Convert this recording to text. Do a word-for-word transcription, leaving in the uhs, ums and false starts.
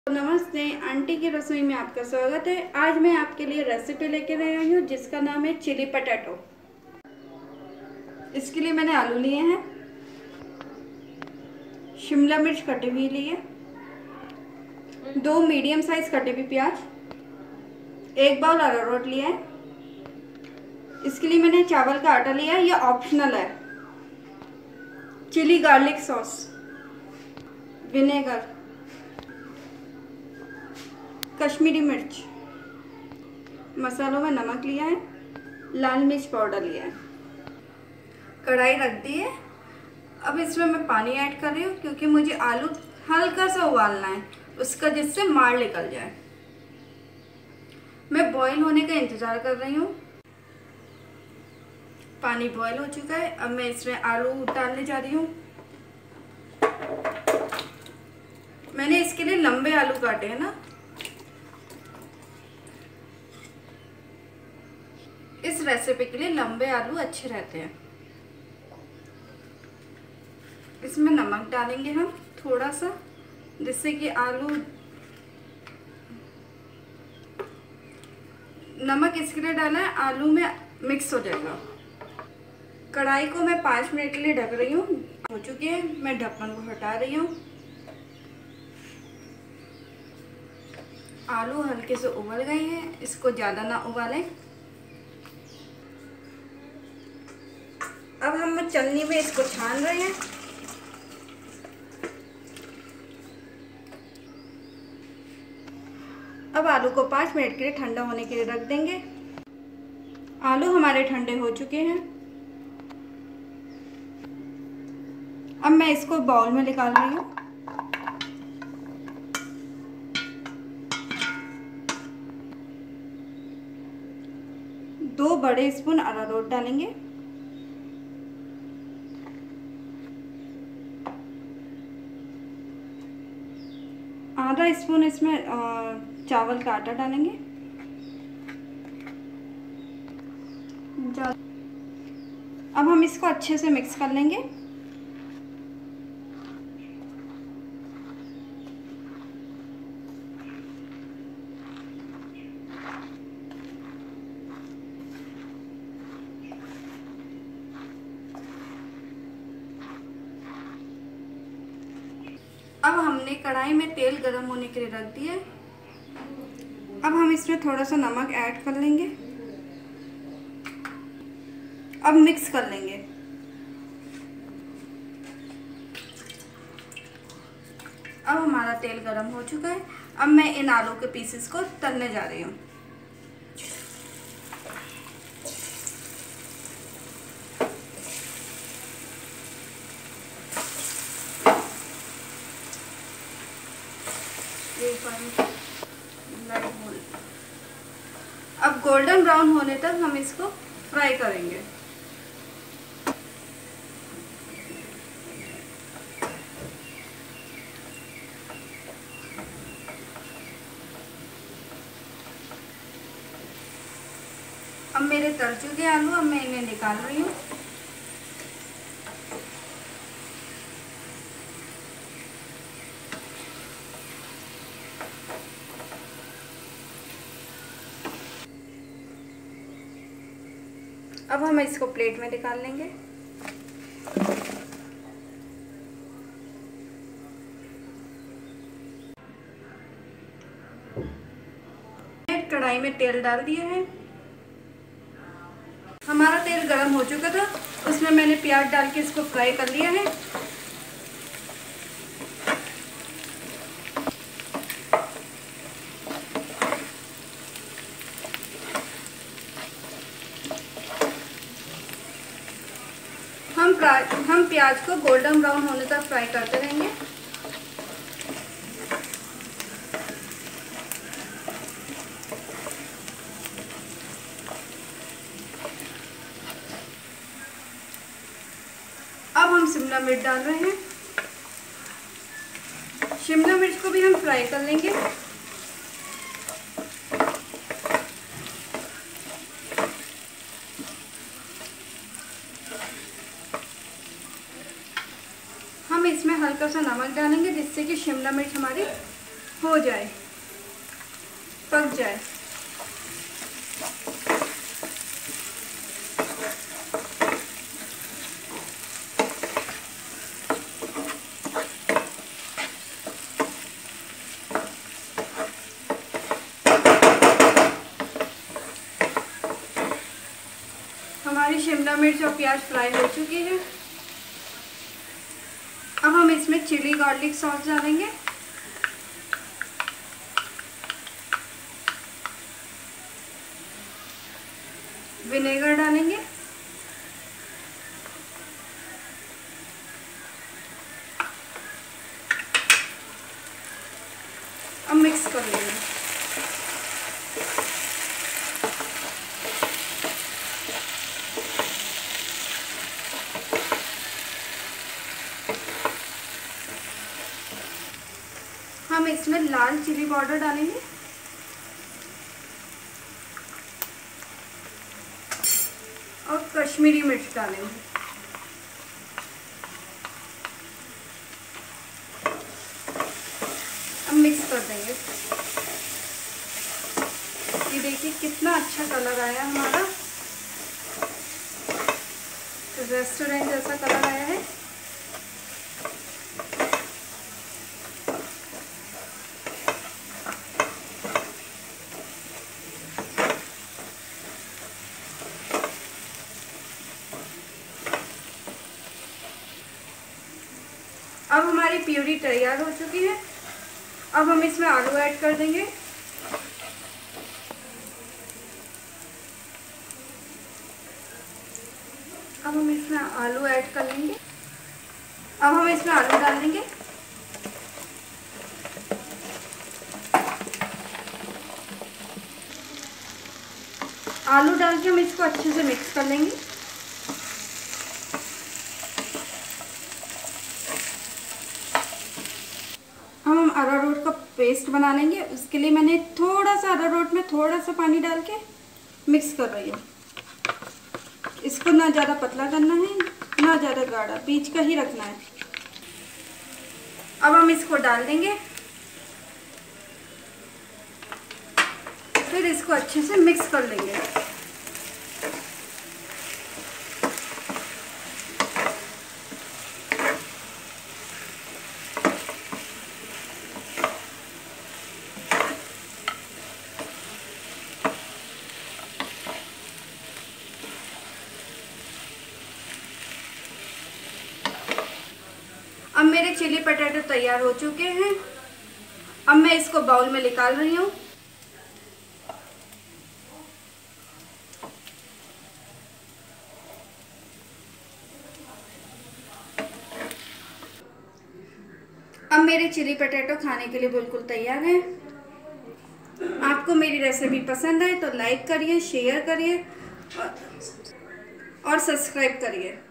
नमस्ते, आंटी की रसोई में आपका स्वागत है। आज मैं आपके लिए रेसिपी लेकर आई हूँ जिसका नाम है चिली पटेटो। इसके लिए मैंने आलू लिए हैं, शिमला मिर्च कटी हुई ली है, दो मीडियम साइज कटी हुई प्याज, एक बाउल अरारोट लिया है। इसके लिए मैंने चावल का आटा लिया है, यह ऑप्शनल है। Chilli garlic sauce, vinegar, Kashmiri मिर्च, मसालों में नमक लिया है, लाल मिर्च पाउडर लिया है। कढ़ाई रख दी है। अब इसमें मैं पानी ऐड कर रही हूँ क्योंकि मुझे आलू हल्का सा उबालना है, उसका जिससे मार निकल जाए। मैं बॉईल होने का इंतज़ार कर रही हूँ। पानी बॉईल हो चुका है। अब मैं इसमें आलू डालने जा रही हूँ। मैंने इसके लिए लंबे आलू काटे हैं ना। इस रेसिपी के लिए लंबे आलू अच्छे रहते हैं। इसमें नमक डालेंगे हम थोड़ा सा, जिससे कि आलू, नमक इसके लिए डाला है आलू में मिक्स हो जाएगा। कढ़ाई को मैं पाँच मिनट के लिए ढक रही हूँ। हो चुकी है, मैं ढक्कन को हटा रही हूँ। आलू हल्के से उबल गए हैं, इसको ज़्यादा ना उबालें। अब हम चलनी में इसको छान रहे हैं। अब आलू को पाँच मिनट के लिए ठंडा होने के लिए रख देंगे। आलू हमारे ठंडे हो चुके हैं। अब मैं इसको बाउल में निकाल रही हूँ। दो बड़े स्पून अरारोट डालेंगे, आधा स्पून इसमें चावल का आटा डालेंगे, अब हम इसको अच्छे से मिक्स कर लेंगे। अब हमने कढ़ाई में तेल गरम होने के लिए रख दिया। अब हम इसमें थोड़ा सा नमक ऐड कर लेंगे। अब मिक्स कर लेंगे। अब हमारा तेल गरम हो चुका है। अब मैं इन आलू के पीसेस को तलने जा रही हूँ। अब गोल्डन ब्राउन होने तक हम इसको फ्राई करेंगे। अब मेरे तल चुके आलू, अब मैं इन्हें निकाल रही हूँ। अब हम इसको प्लेट में निकाल लेंगे। कढ़ाई में तेल डाल दिया है। हमारा तेल गरम हो चुका था, उसमें मैंने प्याज डाल के इसको फ्राई कर लिया है। हम हम प्याज को गोल्डन ब्राउन होने तक फ्राई करते रहेंगे। अब हम शिमला मिर्च डाल रहे हैं। शिमला मिर्च को भी हम फ्राई कर लेंगे। हम इसमें हल्का सा नमक डालेंगे जिससे कि शिमला मिर्च हमारी हो जाए, पक जाए। हमारी शिमला मिर्च और प्याज फ्राई हो चुकी है। अब हम इसमें चिली गार्लिक सॉस डालेंगे। विनेगर डालेंगे। अब मिक्स कर लेंगे। हम इसमें लाल चिली पाउडर डालेंगे और कश्मीरी मिर्च डालेंगे। अब मिक्स कर देंगे। ये देखिए कितना अच्छा कलर आया हमारा, रेस्टोरेंट जैसा कलर आया है। अब हमारी प्यूरी तैयार हो चुकी है। अब हम इसमें आलू ऐड कर देंगे। अब हम इसमें आलू ऐड कर लेंगे। अब हम इसमें आलू डाल देंगे। आलू डाल के हम इसको अच्छे से मिक्स कर लेंगे। हम हम अरारोट का पेस्ट बना लेंगे। उसके लिए मैंने थोड़ा सा अरारोट में थोड़ा सा पानी डाल के मिक्स कर रही हूँ। इसको ना ज़्यादा पतला करना है ना ज़्यादा गाढ़ा, बीच का ही रखना है। अब हम इसको डाल देंगे, फिर इसको अच्छे से मिक्स कर लेंगे। अब मेरे चिली पटेटो तैयार हो चुके हैं। अब मैं इसको बाउल में निकाल रही हूँ। अब मेरे चिली पटेटो खाने के लिए बिल्कुल तैयार हैं। आपको मेरी रेसिपी पसंद आए तो लाइक करिए, शेयर करिए और सब्सक्राइब करिए।